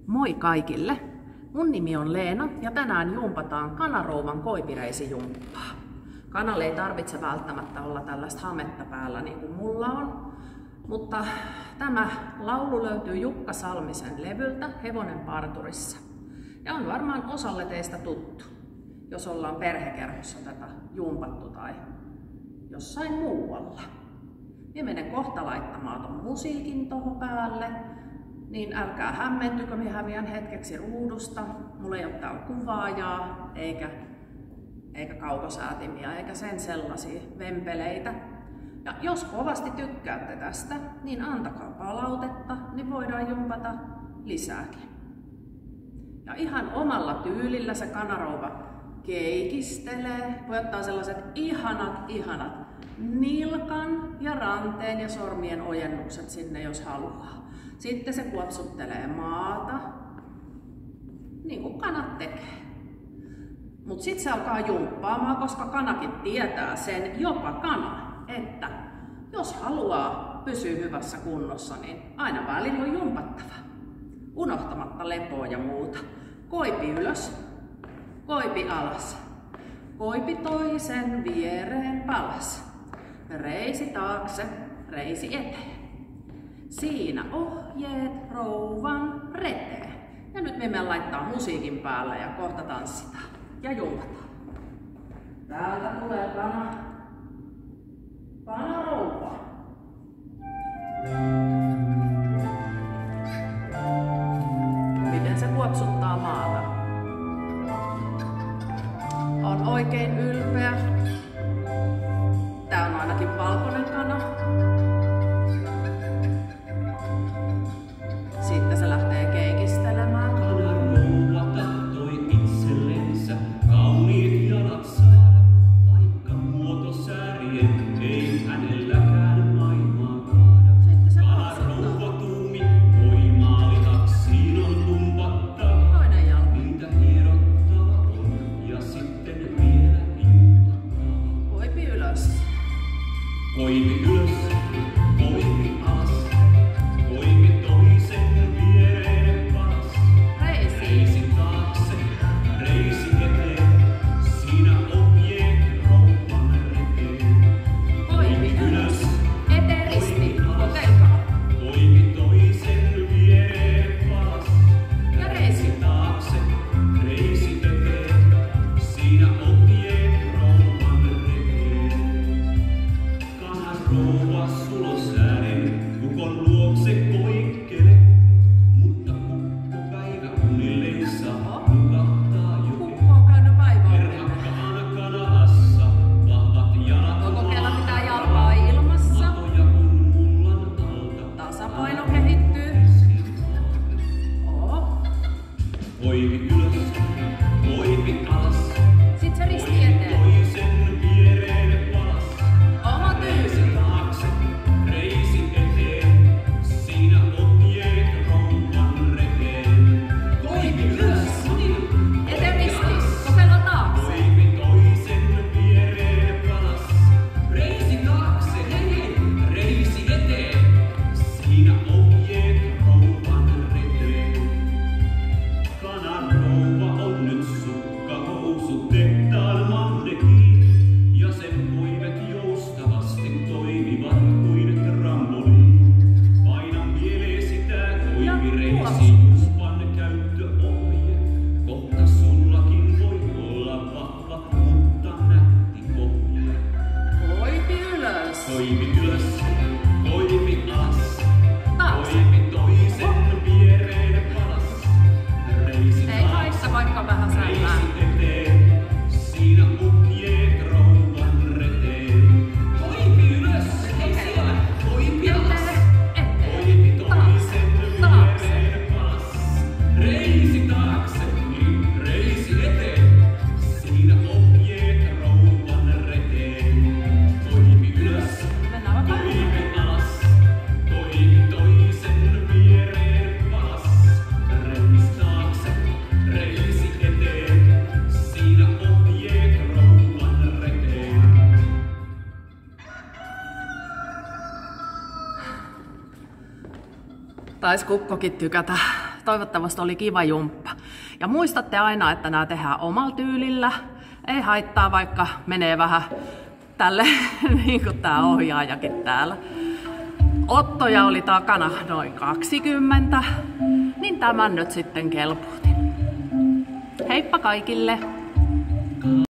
Moi kaikille! Mun nimi on Leena ja tänään jumpataan kanarouvan koipireisijumppaa. Kanalle ei tarvitse välttämättä olla tällaista hametta päällä niin kuin mulla on, mutta tämä laulu löytyy Jukka Salmisen levyltä Hevonen parturissa. Ja on varmaan osalle teistä tuttu, jos ollaan perhekerhossa tätä jumpattu tai jossain muualla. Minä menen kohta laittamaan ton musiikin tohon päälle, niin älkää hämmentykö, minä häviän hetkeksi ruudusta. Mulla ei ole täällä kuvaajaa, eikä kaukosäätimiä, eikä sen sellaisia vempeleitä. Ja jos kovasti tykkäätte tästä, niin antakaa palautetta, niin voidaan jumpata lisääkin. Ja ihan omalla tyylillä se kanarouva keikistelee. Voi ottaa sellaiset ihanat nilkan ja ranteen ja sormien ojennukset sinne, jos haluaa. Sitten se kuopsuttelee maata, niin kuin kanat tekee. Mutta sitten se alkaa jumppaamaan, koska kanakin tietää sen, jopa kana, että jos haluaa pysyä hyvässä kunnossa, niin aina välillä on jumpattava. Unohtamatta lepoa ja muuta. Koipi ylös, koipi alas. Koipi toisen viereen palas. Reisi taakse, reisi eteen. Siinä ohjeet rouvan reteen. Ja nyt me menen laittaa musiikin päälle ja kohta tanssitaan. Ja jumpataan. Täältä tulee kanarouva. Miten se kuopsuttaa maata? On oikein ylpeä. Tää on ainakin valkoinen kana. Sitten se lähtee keikistelemään. Kanarouva tahtoi itsellensä kauniit jalat saada, vaikka muotosäärien ei hänelläkään maailmaa kaada. Kanarouva tuumi voimaa lihaksiin on pumpattava. Toinen jalka. Niitä hierottava on ja sitten vielä jumpattava. Koipi ylös. Koipi ylös, koipi alas. Koipi toisen viereen palas. Reisi taakse, reisi eteen. Siinä ohjeet rouvan reteen. Koipi ylös. Eteen risti. Kokeilkaa. Koipi toisen viereen palas. Ja reisi. Taakse, reisi eteen. Siinä ohjeet rouvan reteen. Kanarouva sulosäänen kukon luokse koikkele, mutta kukko päiväunillensa nukahtaa jo. Kukko on käynyt päiväunille. Ermakkaana kanahassa vahvat jalat Voi kokeilla pitää jalkaa ilmassa. matoja kun mullan alta. Tasapaino kehittyy. Oo. Koipi ylös, koipi alas. Sit se risti Koipi eteen. toisen viereen palas. Oma tyyli. Taakse, reisi eteen. Siinä ohjeet rouvan reteen. Koipi ylös. Eteen risti. Kokeilla taakse. Koipi toisen viereen palas. Reisi taakse, hei, reisi eteen. Siinä ohjeet rouvan reteen. Kanarouva on nyt sukkahousut tehtaan mannekiin. Ja sen huivet joustavasti toimivat kuin trampoliin. Paina mieleesi tää koipireisi jumpan käyttöohje. Kohta sullakin voi olla vahva, mutta nätti pohja. Koipi ylös. Koipi ylös, koipi alas. Taakse. Koipi toisen viereen palas. Reisi Ei taakse, haissa vaikka vähän sällää. reisi eteen. Siinä ohjeet rouvan reteen. Koipi ylös, ei siellä. Koipi alas. Koipi toisen viereen palas. Reisi taakse, niin reisi eteen. Siinä ohjeet rouvan reteen. Koipi ylös, Mennään vaikka koipi alas. Koipi toisen viereen palas. Reisi taakse, reisi eteen. Siinä ohjeet rouvan reteen. Tais kukkokin tykätä Toivottavasti oli kiva jumppa. Ja muistatte aina, että nämä tehdään omalla tyylillä. Ei haittaa, vaikka menee vähän tälle, niin kuin tää ohjaajakin täällä. Ottoja oli takana noin 20, niin tämän nyt sitten kelpuutin. Heippa kaikille!